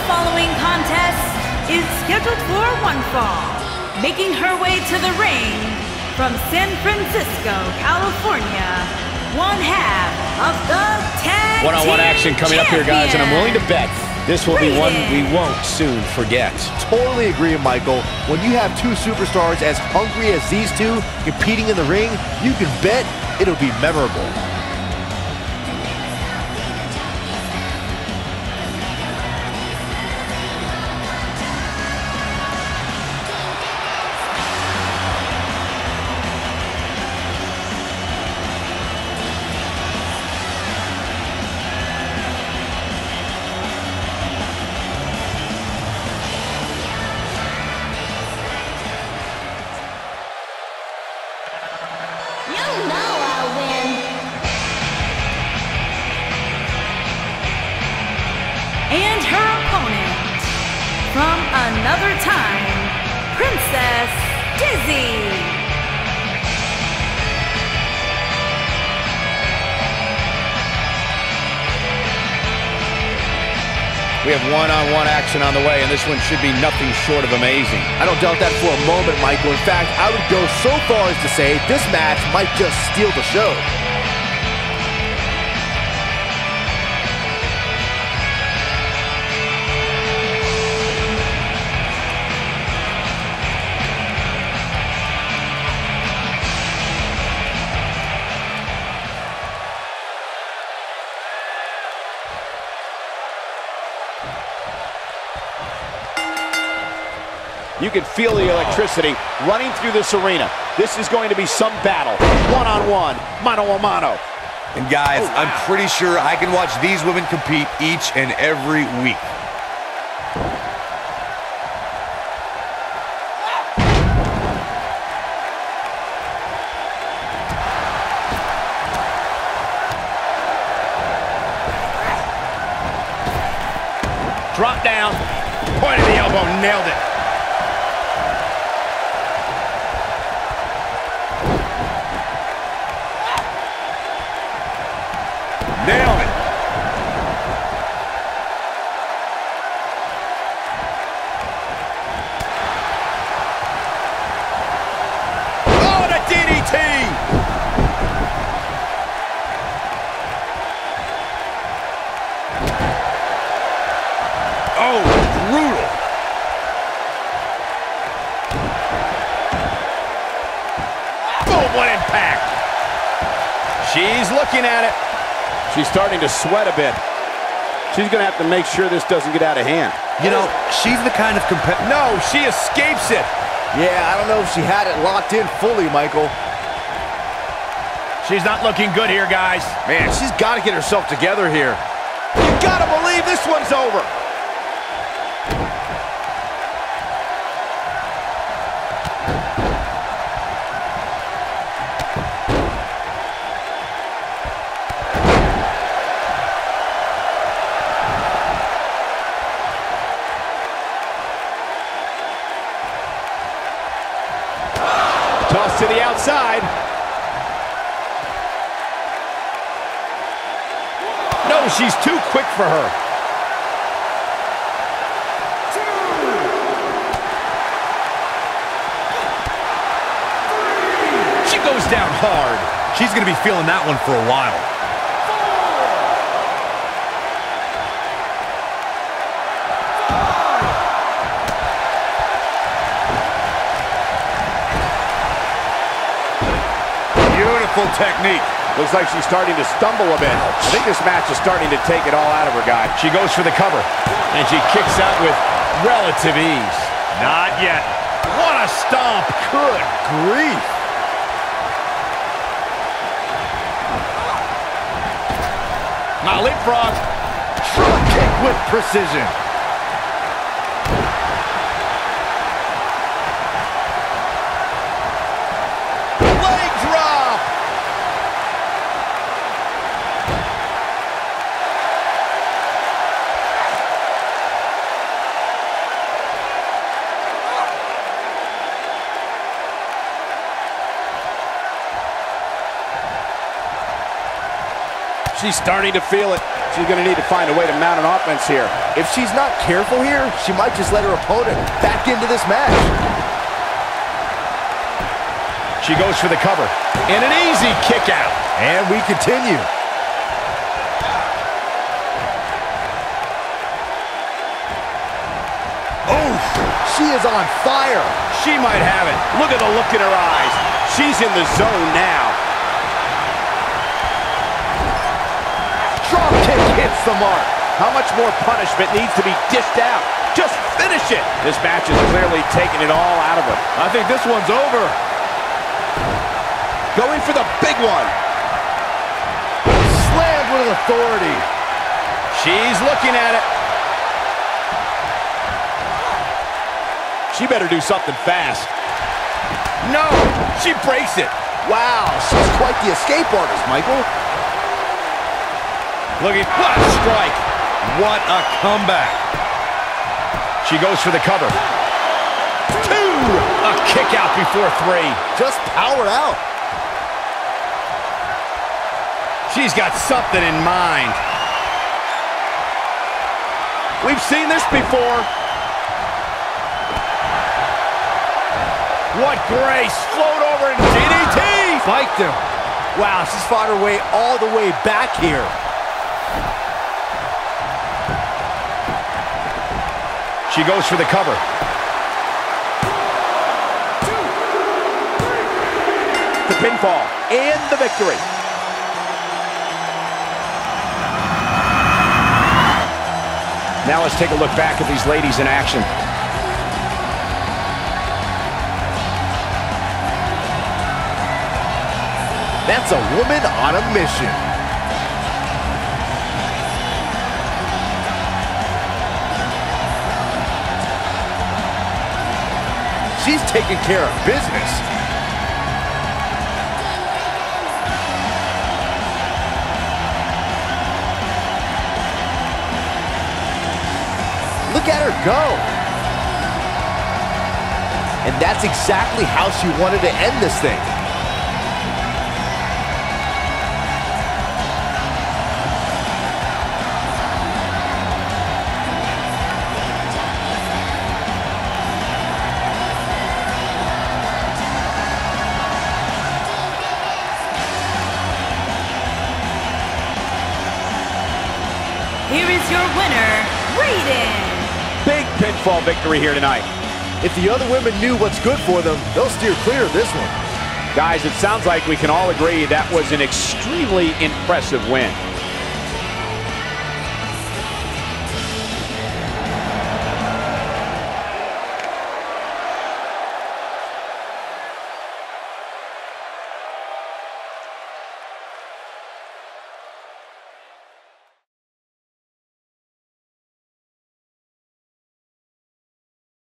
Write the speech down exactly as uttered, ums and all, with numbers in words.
following contest is scheduled for one fall. Making her way to the ring from San Francisco, California, one half of the tag One-on-one action coming up here, guys, and I'm willing to bet this will be one we won't soon forget. Totally agree, Michael. When you have two superstars as hungry as these two competing in the ring, you can bet it'll be memorable. And her opponent, from another time, Princess Dizzy. We have one-on-one action on the way, and this one should be nothing short of amazing. I don't doubt that for a moment, Michael. In fact, I would go so far as to say this match might just steal the show. You can feel the electricity running through this arena. This is going to be some battle. One-on-one, mano-a-mano. And guys, oh, wow. I'm pretty sure I can watch these women compete each and every week. Drop down, point of the elbow, nailed it. Nailed it. Oh, and a D D T! Oh, brutal. Boom, what impact. She's looking at it. She's starting to sweat a bit. She's going to have to make sure this doesn't get out of hand. You know, she's the kind of competitor. No, she escapes it. Yeah, I don't know if she had it locked in fully, Michael. She's not looking good here, guys. Man, she's got to get herself together here. You got to believe this one's over. Toss to the outside. No, she's too quick for her. She goes down hard. She's going to be feeling that one for a while. Beautiful technique. Looks like she's starting to stumble a bit. I think this match is starting to take it all out of her, guy. She goes for the cover, and she kicks out with relative ease. Not yet. What a stomp. Good grief. Now leapfrog. Front kick with precision. She's starting to feel it. She's going to need to find a way to mount an offense here. If she's not careful here, she might just let her opponent back into this match. She goes for the cover. And an easy kick out. And we continue. Oh, she is on fire. She might have it. Look at the look in her eyes. She's in the zone now. Drop kick hits the mark. How much more punishment needs to be dished out? Just finish it. This match is clearly taking it all out of her. I think this one's over. Going for the big one. Slammed with authority. She's looking at it. She better do something fast. No, she breaks it. Wow, she's quite the escape artist, Michael. Looking, what a strike. What a comeback. She goes for the cover. Two, a kick out before three. Just powered out. She's got something in mind. We've seen this before. What grace. Float over and D D T. Spiked him. Wow, she's fought her way all the way back here. She goes for the cover. The pinfall and the victory. Now let's take a look back at these ladies in action. That's a woman on a mission. She's taking care of business. Look at her go. And that's exactly how she wanted to end this thing. Here is your winner, Raiden. Big pinfall victory here tonight. If the other women knew what's good for them, they'll steer clear of this one. Guys, it sounds like we can all agree that was an extremely impressive win.